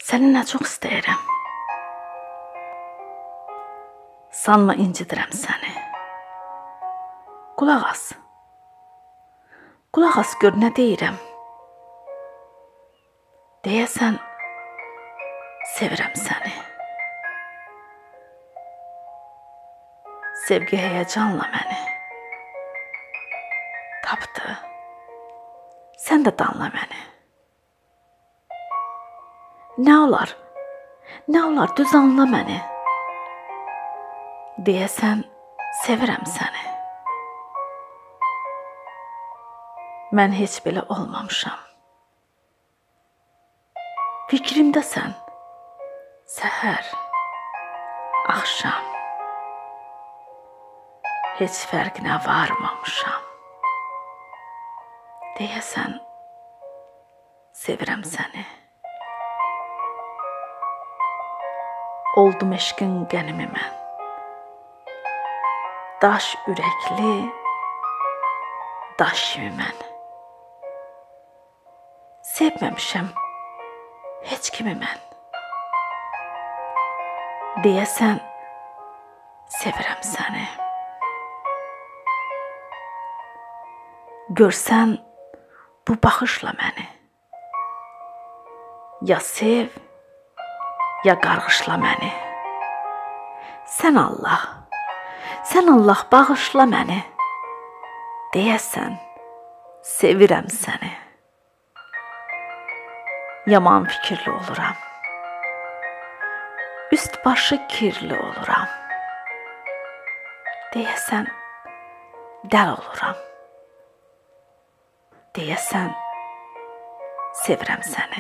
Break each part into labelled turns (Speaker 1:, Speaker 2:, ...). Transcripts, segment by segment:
Speaker 1: Səni nə çox istəyirəm. Sanma incidirəm səni. Qulaq as. Qulaq as gör nə deyirəm. Deyəsən, sevirəm səni. Sevgi həyəcanla məni tapdı. Sən də danla məni. Nə olar? Nə olar? Düz anla məni. Deyəsən, sevirəm səni. Mən heç belə olmamışam. Fikrimdəsən, səhər, axşam. Heç fərqinə varmamışam. Deyəsən, sevirəm səni. Oldum eşqin qənimi mən. Daş ürəkli, daş kimi mən. Sevməmişəm heç kimi mən. Deyəsən, sevirəm səni. Görsən bu baxışla məni. Ya sev, ya qarğışla məni. Sən Allah bağışla məni. Deyəsən, sevirəm səni. Yaman fikirli oluram. Üst başı kirli oluram. Deyəsən, dəl oluram. Deyəsən, sevirəm səni.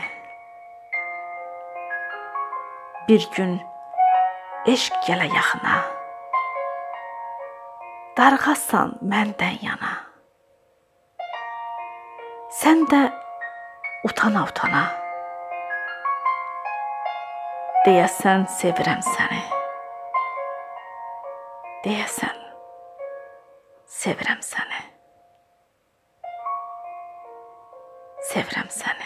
Speaker 1: Bir gün eşq gələ yaxına. Darğasan məndən yana. Sən də utana-utana. Deyəsən, sevirəm səni. Deyəsən, sevirəm səni. Sevirəm səni.